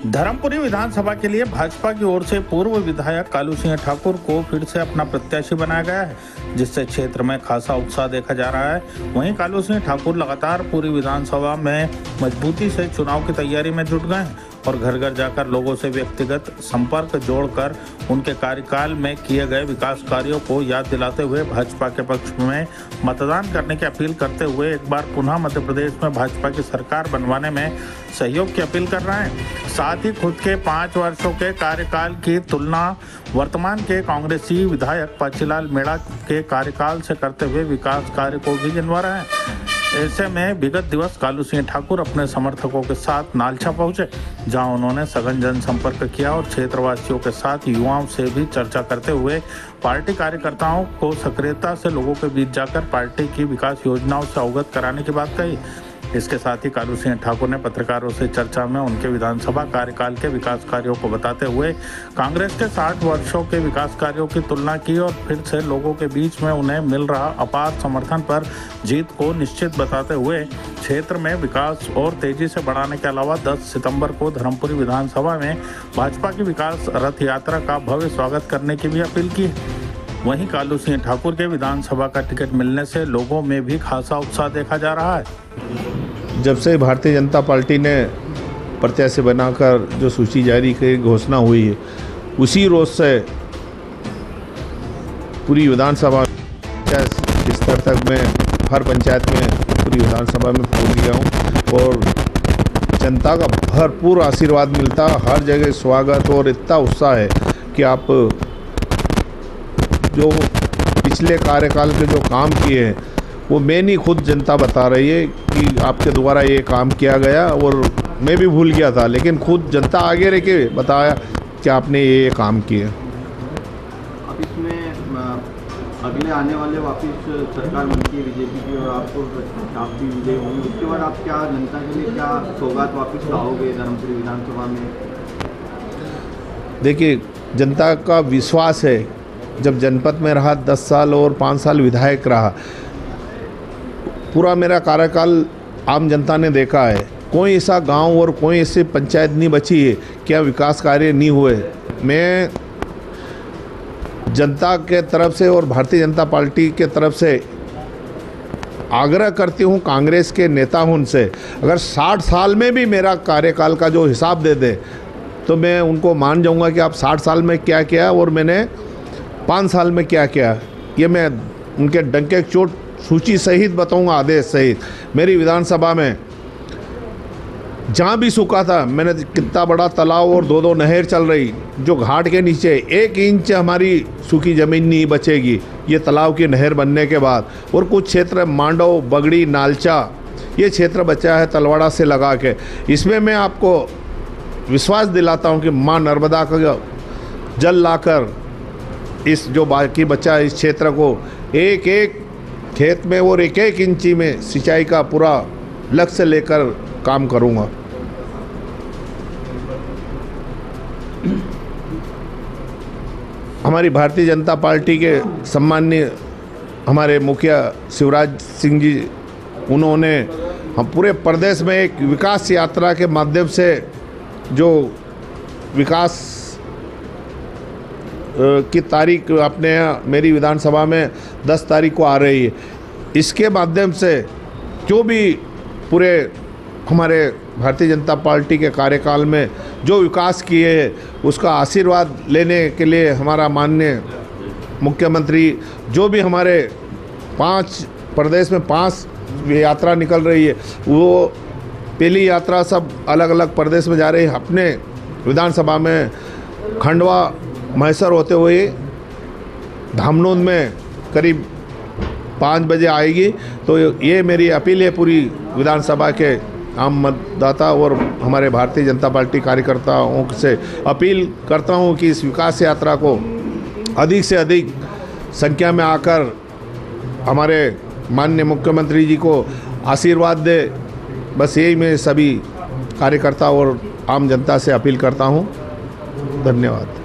धर्मपुरी विधानसभा के लिए भाजपा की ओर से पूर्व विधायक कालू सिंह ठाकुर को फिर से अपना प्रत्याशी बनाया गया है, जिससे क्षेत्र में खासा उत्साह देखा जा रहा है। वहीं कालू सिंह ठाकुर लगातार पूरी विधानसभा में मजबूती से चुनाव की तैयारी में जुट गए हैं और घर घर जाकर लोगों से व्यक्तिगत संपर्क जोड़कर उनके कार्यकाल में किए गए विकास कार्यों को याद दिलाते हुए भाजपा के पक्ष में मतदान करने की अपील करते हुए एक बार पुनः मध्य प्रदेश में भाजपा की सरकार बनवाने में सहयोग की अपील कर रहे हैं। साथ ही खुद के 5 वर्षों के कार्यकाल की तुलना वर्तमान के कांग्रेसी विधायक पाचीलाल मेड़ा के कार्यकाल से करते हुए विकास कार्य को भी गिनवा रहे हैं। ऐसे में विगत दिवस कालू सिंह ठाकुर अपने समर्थकों के साथ नालछा पहुंचे, जहां उन्होंने सघन जनसंपर्क किया और क्षेत्रवासियों के साथ युवाओं से भी चर्चा करते हुए पार्टी कार्यकर्ताओं को सक्रियता से लोगों के बीच जाकर पार्टी की विकास योजनाओं से अवगत कराने की बात कही। इसके साथ ही कालू सिंह ठाकुर ने पत्रकारों से चर्चा में उनके विधानसभा कार्यकाल के विकास कार्यों को बताते हुए कांग्रेस के 60 वर्षों के विकास कार्यों की तुलना की और फिर से लोगों के बीच में उन्हें मिल रहा अपार समर्थन पर जीत को निश्चित बताते हुए क्षेत्र में विकास और तेजी से बढ़ाने के अलावा 10 सितंबर को धर्मपुरी विधानसभा में भाजपा की विकास रथ यात्रा का भव्य स्वागत करने की भी अपील की। वहीं कालू सिंह ठाकुर के विधानसभा का टिकट मिलने से लोगों में भी खासा उत्साह देखा जा रहा है। जब से भारतीय जनता पार्टी ने प्रत्याशी बनाकर जो सूची जारी की घोषणा हुई है, उसी रोज से पूरी विधानसभा स्तर तक मैं हर पंचायत में पूरी विधानसभा में पहुंच गया हूं और जनता का भरपूर आशीर्वाद मिलता, हर जगह स्वागत और इतना उत्साह है कि आप जो पिछले कार्यकाल के जो काम किए हैं वो मैं नहीं, खुद जनता बता रही है कि आपके द्वारा ये काम किया गया और मैं भी भूल गया था, लेकिन खुद जनता आगे रह के बताया कि आपने ये काम किए। अब इसमें अगले आने वाले वापस सरकार बनती है बीजेपी की और आप भी विजय होंगे, उसके बाद आप क्या जनता के लिए क्या सौगात वापस लाओगे धर्मपुरी विधानसभा में? देखिए, जनता का विश्वास है, जब जनपद में रहा 10 साल और 5 साल विधायक रहा, पूरा मेरा कार्यकाल आम जनता ने देखा है। कोई ऐसा गांव और कोई ऐसी पंचायत नहीं बची है क्या विकास कार्य नहीं हुए। मैं जनता के तरफ से और भारतीय जनता पार्टी के तरफ से आग्रह करती हूं, कांग्रेस के नेता हूं उनसे, अगर 60 साल में भी मेरा कार्यकाल का जो हिसाब दे दे तो मैं उनको मान जाऊंगा कि आप 60 साल में क्या किया और मैंने 5 साल में क्या किया। ये मैं उनके डंके चोट सूची सहित बताऊंगा, आदेश सहित। मेरी विधानसभा में जहाँ भी सूखा था, मैंने कितना बड़ा तालाब और 2-2 नहर चल रही, जो घाट के नीचे 1 इंच हमारी सूखी ज़मीन नहीं बचेगी ये तालाब की नहर बनने के बाद। और कुछ क्षेत्र मांडव, बगड़ी, नालचा, ये क्षेत्र बचा है तलवाड़ा से लगा के। इसमें मैं आपको विश्वास दिलाता हूँ कि माँ नर्मदा का जल लाकर इस जो बाकी बचा इस क्षेत्र को एक एक खेत में और एक एक इंची में सिंचाई का पूरा लक्ष्य लेकर काम करूंगा। हमारी भारतीय जनता पार्टी के सम्माननीय हमारे मुखिया शिवराज सिंह जी, उन्होंने हम पूरे प्रदेश में एक विकास यात्रा के माध्यम से जो विकास की तारीख अपने मेरी विधानसभा में 10 तारीख को आ रही है, इसके माध्यम से जो भी पूरे हमारे भारतीय जनता पार्टी के कार्यकाल में जो विकास किए हैं उसका आशीर्वाद लेने के लिए हमारा माननीय मुख्यमंत्री, जो भी हमारे 5 प्रदेश में 5 यात्रा निकल रही है, वो पहली यात्रा सब अलग अलग प्रदेश में जा रही है। अपने विधानसभा में खंडवा मैसर होते हुए धामनोद में करीब 5 बजे आएगी। तो ये मेरी अपील है पूरी विधानसभा के आम मतदाता और हमारे भारतीय जनता पार्टी कार्यकर्ताओं से अपील करता हूँ कि इस विकास यात्रा को अधिक से अधिक संख्या में आकर हमारे माननीय मुख्यमंत्री जी को आशीर्वाद दे। बस यही मैं सभी कार्यकर्ता और आम जनता से अपील करता हूँ। धन्यवाद।